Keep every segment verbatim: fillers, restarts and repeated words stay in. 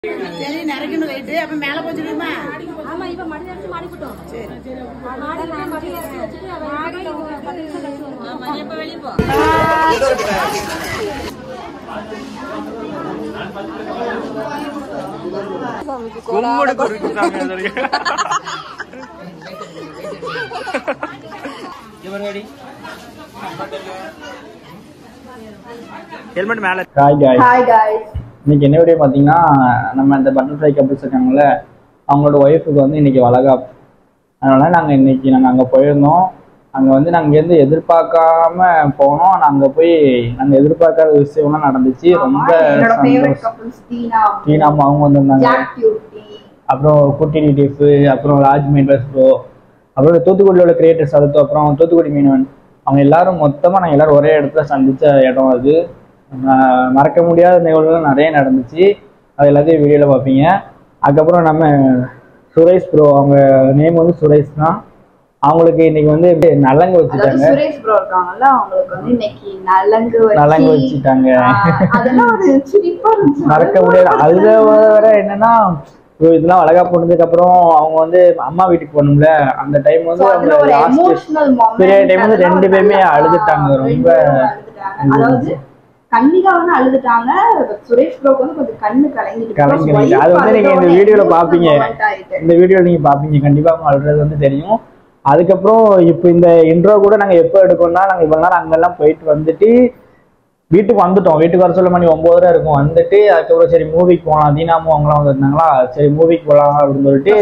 சரி நரக்கணும் ரைட்டு அப்ப மேல போச்சுடுமா ஆமா இப்ப மடி அடிச்சு மாடி போட்டோம் சரி சரி மாடி மடி அடிச்சு வச்சிட்டு மாடி பத்து நிமிஷம் கழிச்சு வருவோம் ஆமா நீ இப்ப வெளிய போ கும்முடு குறுக்குறாங்க அதற்கு இவர் ரெடி ஹெல்மெட் மேல ஹாய் गाइस ஹாய் गाइस இன்னைக்கு என்ன வீடியோ பாத்தீங்கன்னா நம்ம இந்த பட்டர்ஃப்ளை கப்பிள்ஸ் இருக்காங்கல்ல அவங்களோட ஒய்ஃபுக்கு வந்து இன்னைக்கு வளகாப்பு. அதனால நாங்கள் இன்னைக்கு நாங்கள் அங்கே போயிருந்தோம். அங்கே வந்து நாங்கள் இங்கேருந்து எதிர்பார்க்காம போனோம். நாங்கள் போய் நாங்கள் எதிர்பார்க்காத விஷயம்லாம் நடந்துச்சு. ரொம்ப டீனாமா அவங்க வந்திருந்தாங்க, அப்புறம் குட்டி டிடிஎஃப், அப்புறம் ராஜ் மைண்டர்ஸ் ப்ரோ, அப்புறம் தூத்துக்குடியோட கிரியேட்டர்ஸ், அடுத்து அப்புறம் தூத்துக்குடி மீனவன், அவங்க எல்லாரும் மொத்தமாக நாங்கள் எல்லாரும் ஒரே இடத்துல சந்தித்த இடம் அது. மறக்க முடியாத நிகழ்வுகள் நிறைய நடந்துச்சு. அது எல்லாத்தையும் வீடியோவில் பார்ப்பீங்க. அதுக்கப்புறம் நம்ம சுரேஷ் ப்ரோ, அவங்க நேம் வந்து சுரேஷ் தான். அவங்களுக்கு இன்னைக்கு வந்து நலங்கு வச்சுட்டாங்க. சுரேஷ் ப்ரோ இருக்காங்கல்ல, அவங்களுக்கு வந்து இன்னைக்கு நலங்கு நலங்கு வச்சுட்டாங்க. அதெல்லாம் ஒரு சிரிப்பா இருந்துச்சு, மறக்க முடியாது. அதுல வேற என்னன்னா இதெல்லாம் வளகா போனதுக்கு அப்புறம் அவங்க வந்து அம்மா வீட்டுக்கு போகணும்ல, அந்த டைம் வந்து அவங்க பெரிய டைம் வந்து ரெண்டு பேருமே அழுதுட்டாங்க. ரொம்ப அதாவது கண்ணிகா வந்து அழுதுட்டாங்க. சுரேஷ் ப்ரோக்கு வந்து கொஞ்சம் கண்ணு கலங்கிட்டு கலங்கிட்டு அது வந்து நீங்க இந்த வீடியோல பாப்பீங்க. இந்த வீடியோல நீங்க பாப்பீங்க கண்டிப்பா அவங்க அழுறது வந்து தெரியும். அதுக்கப்புறம் இப்போ இந்த இன்ட்ரோ கூட நாங்க எப்போ எடுக்கணும்னா நாங்க இவ்வளவு நேரம் அங்கெல்லாம் போயிட்டு வந்துட்டு வீட்டுக்கு வந்துட்டோம். வீட்டுக்கு வர சொல்ல மணி ஒன்பதரை இருக்கும். வந்துட்டு அதுக்கப்புறம் சரி மூவிக்கு போகலாம், தீனாமும் அவங்களாம் வந்துருந்தாங்களா, சரி மூவிக்கு போகலாம் அப்படின்னு சொல்லிட்டு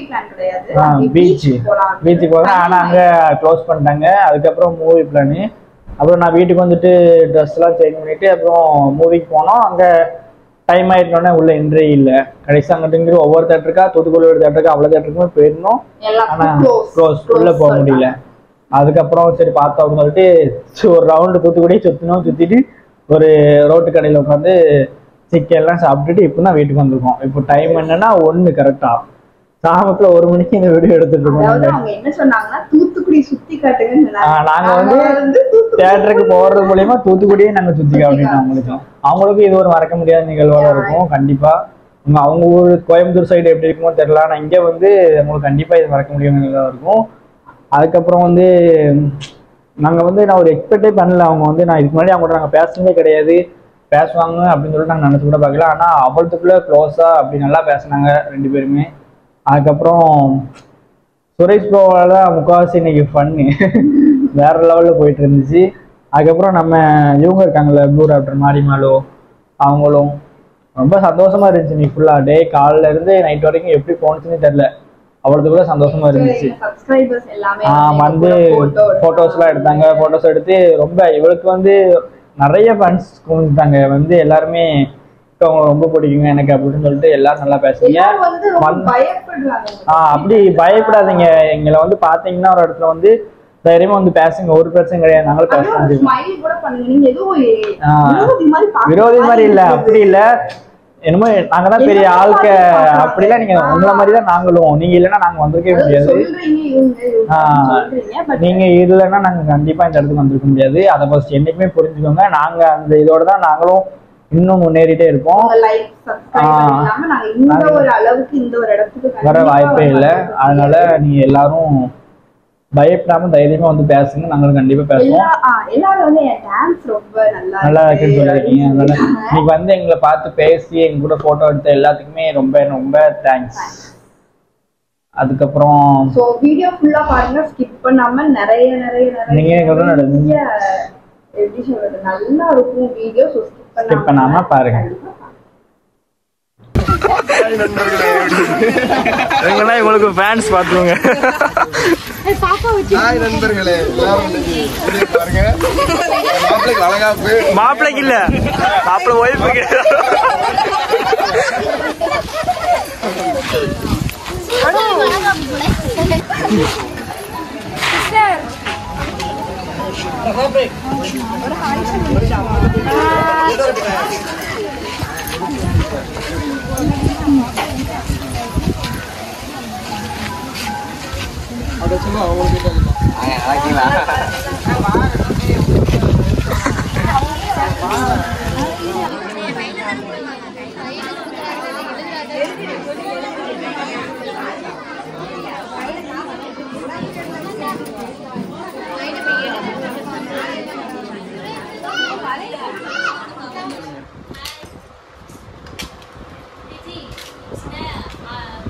பீச் பீச்சுக்கு போகலாம். ஆனா அங்க க்ளோஸ் பண்ணிட்டாங்க. அதுக்கப்புறம் மூவி பிளானு. அப்புறம் நான் வீட்டுக்கு வந்துட்டு ட்ரெஸ் எல்லாம் சேஞ்ச் பண்ணிட்டு அப்புறம் மூவிக்கு போனோம். அங்க டைம் ஆயிட்டோன்னே உள்ள என்ட்ரி இல்லை. கடைசி அங்கிட்டு ஒவ்வொரு தேட்டருக்கா, தூத்துக்குடி ஒரு தேட்டருக்கா, அவ்வளோ தேட்டருக்குமே போயிருந்தோம். ஆனா க்ளோஸ் உள்ள போக முடியல. அதுக்கப்புறம் சரி பார்த்தோம் அப்படின்னு சொல்லிட்டு ஒரு ரவுண்டு தூத்துக்குடி சுத்தினோம். சுத்திட்டு ஒரு ரோட்டு கடையில் உட்காந்து சிக்கன் எல்லாம் சாப்பிட்டுட்டு இப்போ தான் வீட்டுக்கு வந்திருக்கோம். இப்போ டைம் என்னன்னா ஒன்று கரெக்டா சாமத்துல ஒரு மணிக்கு இந்த வீடியோ எடுத்துட்டு இருக்கோம். என்ன சொன்னாங்கன்னா தூத்துக்குடி சுத்தி காட்டுங்க. நாங்க வந்து தியேட்டருக்கு போறது மூலியமா தூத்துக்குடியே நாங்க சுத்தி காட்டினோம். அவங்களுக்கு அவங்களுக்கும் இது ஒரு மறக்க முடியாத நிகழ்வாக இருக்கும் கண்டிப்பா. அவங்க ஊர் கோயம்புத்தூர் சைடு எப்படி இருக்குமோ தெரியல, ஆனா இங்க வந்து உங்களுக்கு கண்டிப்பா இது மறக்க முடியாத நிகழ்வாக இருக்கும். அதுக்கப்புறம் வந்து நாங்க வந்து நான் ஒரு எக்ஸ்பெக்டே பண்ணல. அவங்க வந்து நான் இதுக்கு முன்னாடி அவங்க கூட நாங்க பேசுனதே கிடையாது, பேசுவாங்க அப்படின்னு சொல்லிட்டு நாங்க நினைச்சு கூட பார்க்கல. ஆனா அவ்வளோத்துக்குள்ள க்ளோஸா அப்படி நல்லா பேசினாங்க ரெண்டு பேருமே. அதுக்கப்புறம் சுரேஷ் ப்ரோவால முக்கால்வாசி இன்னைக்கு ஃபன்னு வேற லெவலில் போயிட்டு இருந்துச்சு. அதுக்கப்புறம் நம்ம இவங்க இருக்காங்கல்ல ப்ளூ ராப்டர் மாரிமாலோ, அவங்களும் ரொம்ப சந்தோஷமா இருந்துச்சு. நீ ஃபுல்லா டே காலைல இருந்து நைட் வரைக்கும் எப்படி போனுச்சுன்னு தெரியல, அவ்வளோத்துக்குள்ள சந்தோஷமா இருந்துச்சு. ஆஹ் வந்து போட்டோஸ் எல்லாம் எடுத்தாங்க. போட்டோஸ் எடுத்து ரொம்ப இவளுக்கு வந்து நிறைய ஃபேன்ஸ் கொடுத்தாங்க. வந்து எல்லாருமே அவங்க ரொம்ப பிடிக்குங்க எனக்கு அப்படின்னு சொல்லிட்டு எல்லாரும் நல்லா பேசுறீங்க. ஆஹ் அப்படி பயப்படாதீங்க. எங்களை வந்து பாத்தீங்கன்னா ஒரு இடத்துல வந்து தைரியமா வந்து பேசுங்க, ஒரு பிரச்சனை கிடையாது. நாங்களும் பேச விரோதி மாதிரி இல்ல, அப்படி இல்ல. என்னமோ நாங்கதான் பெரிய ஆள்க அப்படிலாம். நீங்க உங்களை மாதிரிதான் நாங்களும். நீங்க இல்லைன்னா நாங்க வந்திருக்கவே முடியாது. ஆஹ் நீங்க இல்லைன்னா நாங்க கண்டிப்பா இந்த இடத்துக்கு வந்திருக்க முடியாது. அதை ஃபர்ஸ்ட் என்னைக்குமே புரிஞ்சுக்கோங்க. நாங்க அந்த இதோட தான் நாங்களும் இன்னும் முன்னேறிட்டே இருப்போம். வர வாய்ப்பே இல்லை. அதனால நீங்க எல்லாரும் பயப்படாம தைரியமா வந்து பேசுங்க, நாங்களும் கண்டிப்பா பேசுவோம். நல்லா இருக்குன்னு சொல்லிருக்கீங்க. அதனால இன்னைக்கு வந்து எங்களை பார்த்து பேசி எங்க கூட போட்டோ எடுத்த எல்லாத்துக்குமே ரொம்ப ரொம்ப தேங்க்ஸ். அதுக்கப்புறம் வீடியோ ஃபுல்லா பாருங்க, ஸ்கிப் பண்ணாம நிறைய நிறைய நீங்க நிறைய எப்படி சொல்றது நல்லா இருக்கும் வீடியோ. ஸ்கிப் பண்ணாம பாருங்க. உங்களுக்கு ஃபேன்ஸ் பாத்துருங்க. ஹாய் நண்பர்களே, எல்லாரும் பாருங்க. மாப்பிளைக்கு வளகாப்பு. மாப்பிளைக்கு இல்ல, மாப்பிளை ஒய்ஃபுக்கு.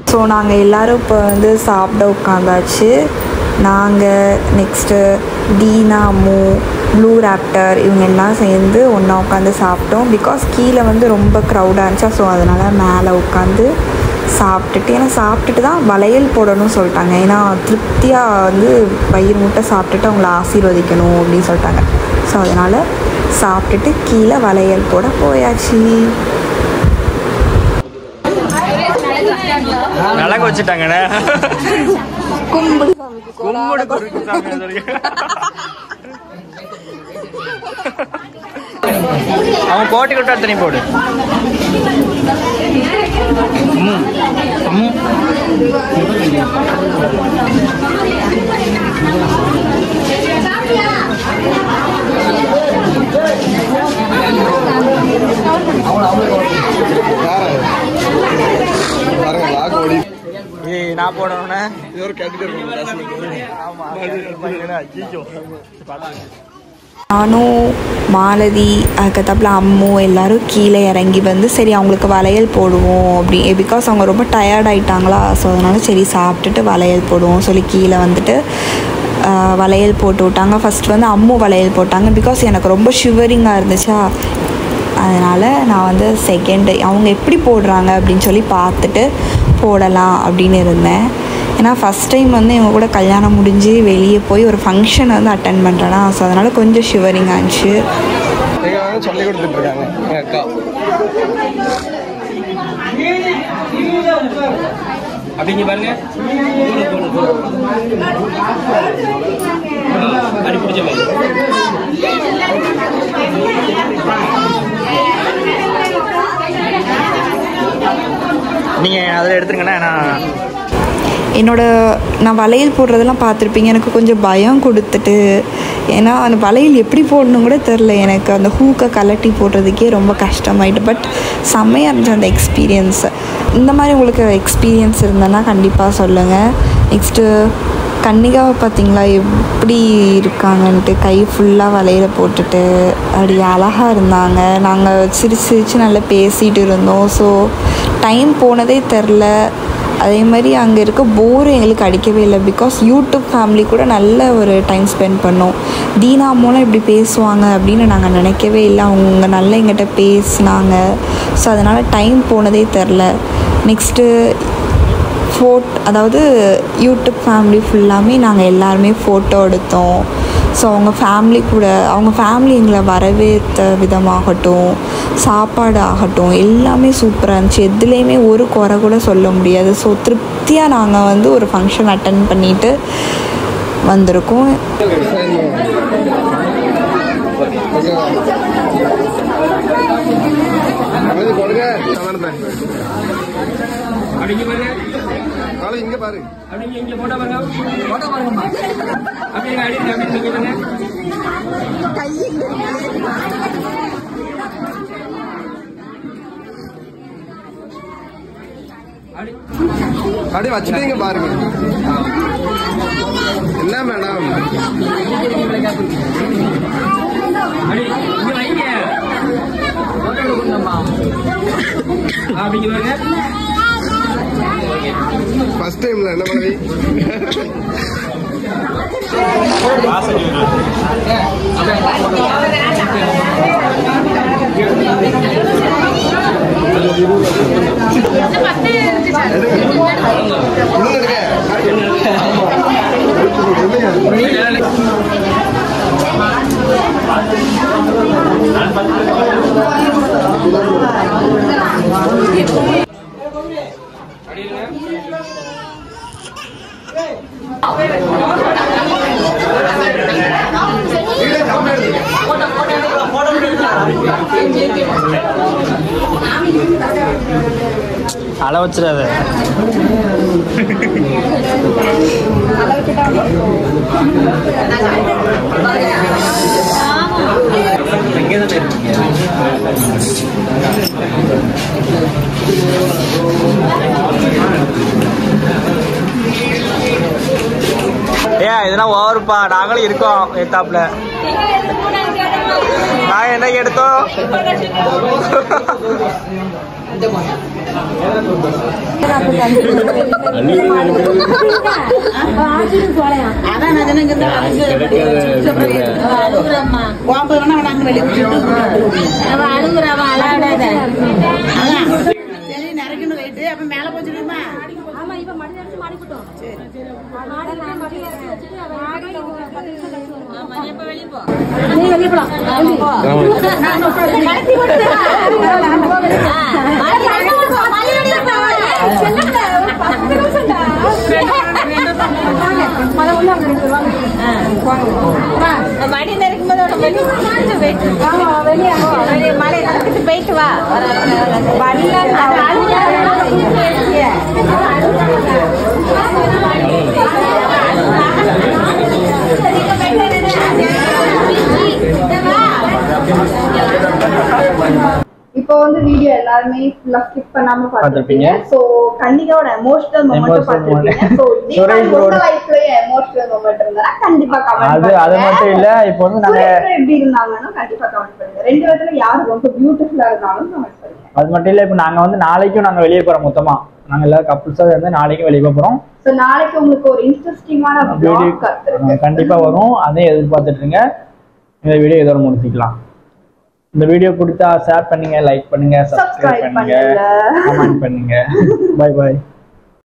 ஸோ நாங்கள் எல்லோரும் இப்போ வந்து சாப்பிட உட்காந்தாச்சு. நாங்கள் next Dheena, Ammu, Blue Raptor இவங்க எல்லாம் சேர்ந்து ஒன்றா உட்காந்து சாப்பிட்டோம். பிகாஸ் கீழே வந்து ரொம்ப க்ரௌடாக இருந்துச்சா, ஸோ அதனால் மேலே உட்காந்து சாப்பிட்டுட்டு, ஏன்னா சாப்பிட்டுட்டு தான் வளையல் போடணும்னு சொல்லிட்டாங்க. ஏன்னா திருப்தியாக வந்து வயிறு முட்டை சாப்பிட்டுட்டு அவங்கள ஆசீர்வதிக்கணும் அப்படின்னு சொல்லிட்டாங்க. ஸோ அதனால் சாப்பிட்டுட்டு கீழே வளையல் போட போயாச்சு. நலங்க வச்சுட்டாங்கண்ணே. கும்பிடு கும்பிடு குறுக்கு சாமி. அவன் கோட்டி கொட்டா தனி போடு. நான் போடணும்னா நானும் மாலதி அதுக்கப்புறம் அம்மு எல்லோரும் கீழே இறங்கி வந்து சரி அவங்களுக்கு வளையல் போடுவோம் அப்படி, பிகாஸ் அவங்க ரொம்ப டயர்ட் ஆகிட்டாங்களா. ஸோ அதனால் சரி சாப்பிட்டுட்டு வளையல் போடுவோம் சொல்லி கீழே வந்துட்டு வளையல் போட்டு விட்டாங்க. ஃபஸ்ட் வந்து அம்மு வளையல் போட்டாங்க. பிகாஸ் எனக்கு ரொம்ப ஷிவரிங்காக இருந்துச்சா, அதனால் நான் வந்து செகண்டு அவங்க எப்படி போடுறாங்க அப்படின்னு சொல்லி பார்த்துட்டு போடலாம் அப்படின்னு இருந்தேன். ஏன்னா ஃபஸ்ட் டைம் வந்து இவங்க கூட கல்யாணம் முடிஞ்சு வெளியே போய் ஒரு ஃபங்க்ஷன் வந்து அட்டன் பண்ணுறேன்னா, ஸோ அதனால் கொஞ்சம் ஷிவரிங் ஆச்சு. சொல்லி கொடுத்துட்ருக்காங்க எங்கள் அக்கா. அப்படிங்க பாருங்க. அடி பிடிச்ச மாதிரி நீங்கள் அதில் எடுத்துருங்கண்ணா. நான் என்னோட நான் வளையல் போடுறதெல்லாம் பார்த்துருப்பீங்க. எனக்கு கொஞ்சம் பயம் கொடுத்துட்டு, ஏன்னா அந்த வளையல் எப்படி போடணும் கூட தெரில எனக்கு. அந்த ஹூக்கை கலட்டி போடுறதுக்கே ரொம்ப கஷ்டமாயிட்டு. பட் செம்மையாக இருந்துச்சு அந்த எக்ஸ்பீரியன்ஸ். இந்த மாதிரி உங்களுக்கு எக்ஸ்பீரியன்ஸ் இருந்ததுன்னா கண்டிப்பாக சொல்லுங்கள். நெக்ஸ்ட்டு கன்னிகாவை பார்த்தீங்களா எப்படி இருக்காங்கன்ட்டு, கை ஃபுல்லாக வளையல போட்டுட்டு அப்படி அழகாக இருந்தாங்க. நாங்கள் சிரிச்சு சிரித்து நல்லா பேசிகிட்டு இருந்தோம். ஸோ டைம் போனதே தெரில. அதே மாதிரி அங்கே இருக்க போர் எங்களுக்கு அடிக்கவே இல்லை. பிகாஸ் யூடியூப் ஃபேமிலி கூட நல்ல ஒரு டைம் ஸ்பெண்ட் பண்ணோம். தீனா மூலம் இப்படி பேசுவாங்க அப்படின்னு நாங்கள் நினைக்கவே இல்லை. அவங்க நல்லா எங்கிட்ட பேசினாங்க. ஸோ அதனால் டைம் போனதே தெரில. நெக்ஸ்ட்டு ஃபோட் அதாவது யூடியூப் ஃபேமிலி ஃபுல்லாமே நாங்கள் எல்லாருமே ஃபோட்டோ எடுத்தோம். ஸோ அவங்க ஃபேமிலி கூட அவங்க ஃபேமிலி எங்களை வரவேற்ற விதமாகட்டும், சாப்பாடு ஆகட்டும், எல்லாமே சூப்பராக இருந்துச்சு. எதுலேயுமே ஒரு குறை கூட சொல்ல முடியாது. ஸோ திருப்தியாக நாங்கள் வந்து ஒரு ஃபங்க்ஷன் அட்டன் பண்ணிவிட்டு வந்திருக்கோம். இங்க பாரு இங்க போட்டோ பாருங்க. போட்டோ பாருங்கம்மா. அப்படியே அடி அப்படி பாருங்க. அப்படியே வச்சுட்டீங்க பாருங்க. என்ன மேடம் இங்க வைங்க. அப்படிங்க பாருங்க. ஃபர்ஸ்ட் டைம்ல என்ன மாதிரி அள வச்சிடாத. ஏ இதெல்லாம் ஓவருப்பா. நாங்களும் இருக்கோம் எத்தாப்புல. நான் என்ன எடுத்தோம் அதான் நான் சொன்னேன், இங்க இருந்தா அழுகுறம்மா. கோம்பு வேணா அவனை அங்க வெளியே அவ அழுகுறவ அழாடாத. அதான் சரி நரைக்கணும் ரைட்டு. அப்ப மேல போச்சுடுமா? ஆமா, இப்ப மடி அடிச்சு மாடிக்கிட்டோம். சரி மாடி மடி அடிச்சு வச்சுட்டு அவ பத்து நிமிஷம் கழிச்சு வருவோம். ஆமா, இப்ப வெளிய போ. நீ வெளிய போலாம். கடைசி போடு. மாடி அடிச்சு மாடி அடிச்சு செல்லடா. ஒரு பத்து நிமிஷம்டா. மல உள்ள வந்து வாங்க. வா, மடி நெருக்கும்போது ஒரு வெளிய மாடி வெயிட். ஆமா, வெளிய போ. வெளிய மலை நடக்கிட்டு போயிட்டு வா. வல்ல அழுகுறா. இப்போ வந்து வீடியோ எல்லாருமே ஃபுல்லா ஸ்கிப் பண்ணாம பார்த்திருப்பீங்க. பாத்துருப்பீங்க. சோ கண்டிப்பாவோட எமோஷனல் மொமெண்ட் பாத்துருப்பீங்க. சோ இதே உங்க லைஃப்லயே எமோஷனல் மொமெண்ட் இருந்தா கண்டிப்பா கமெண்ட் அது பண்ணுங்க. அது மட்டும் இல்ல, இப்போ வந்து நாங்க எப்படி இருந்தாங்கன்னா கண்டிப்பா கமெண்ட் பண்ணுங்க. ரெண்டு விதத்துல யாரு ரொம்ப பியூட்டிஃபுல்லா இருந்தாலும் கமெண்ட் பண்ணுங்க. அது மட்டும் இல்ல, இப்போ நாங்க வந்து நாளைக்கும் நாங்க வெளியே போறோம். மொத்தமா நாங்க எல்லாரும் கப்புள்ஸா இருந்து நாளைக்கும் வெளியே போறோம். சோ நாளைக்கு உங்களுக்கு ஒரு இன்ட்ரெஸ்டிங்கான vlog காத்துருக்கு. கண்டிப்பா வரும். அதையும் எதிர்பார்த்துட்டு இருங்க. இந்த வீடியோ இதோட முடிச்சுக்கலாம். இந்த வீடியோ பிடிச்சா ஷேர் பண்ணுங்க, லைக் பண்ணுங்க, சப்ஸ்கிரைப் பண்ணுங்க, கமெண்ட் பண்ணுங்க. பை பாய்.